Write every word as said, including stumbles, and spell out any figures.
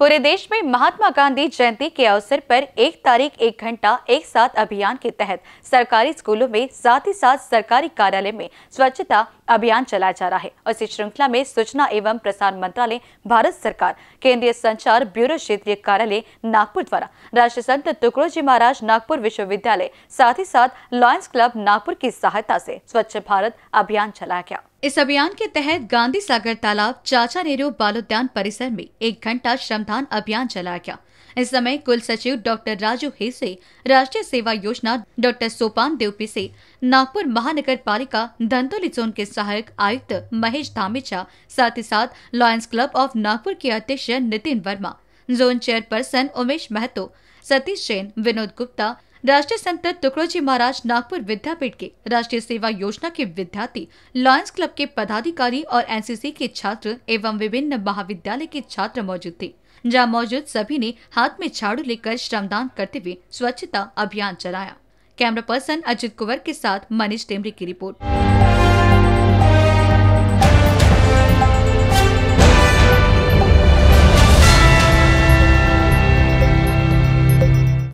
पूरे देश में महात्मा गांधी जयंती के अवसर पर एक तारीख एक घंटा एक साथ अभियान के तहत सरकारी स्कूलों में साथ ही साथ सरकारी कार्यालय में स्वच्छता अभियान चलाया जा रहा है। और इसी श्रृंखला में सूचना एवं प्रसारण मंत्रालय, भारत सरकार, केंद्रीय संचार ब्यूरो क्षेत्रीय कार्यालय नागपुर द्वारा राष्ट्रीय संत तुकडोजी महाराज नागपुर विश्वविद्यालय साथ ही साथ लॉयंस क्लब नागपुर की सहायता से स्वच्छ भारत अभियान चलाया गया। इस अभियान के तहत गांधी सागर तालाब, चाचा नेहरू बालोद्यान परिसर में एक घंटा श्रमदान अभियान चलाया गया। इस समय कुल सचिव डॉक्टर राजू हेसे, राष्ट्रीय सेवा योजना डॉक्टर सोपान देवपिसे, नागपुर महानगर पालिका धंतोली जोन के सहायक आयुक्त महेश धामेचा, साथ ही साथ लॉयंस क्लब ऑफ नागपुर के अध्यक्ष नितिन वर्मा, जोन चेयरपर्सन उमेश महतो, सतीश जैन, विनोद गुप्ता, राष्ट्रीय संत तुकडोजी महाराज नागपुर विद्यापीठ के राष्ट्रीय सेवा योजना के विद्यार्थी, लॉयंस क्लब के पदाधिकारी और एनसीसी के छात्र एवं विभिन्न महाविद्यालय के छात्र मौजूद थे। जहां मौजूद सभी ने हाथ में झाड़ू लेकर श्रमदान करते हुए स्वच्छता अभियान चलाया। कैमरा पर्सन अजित कुंवर के साथ मनीष टेमरी की रिपोर्ट।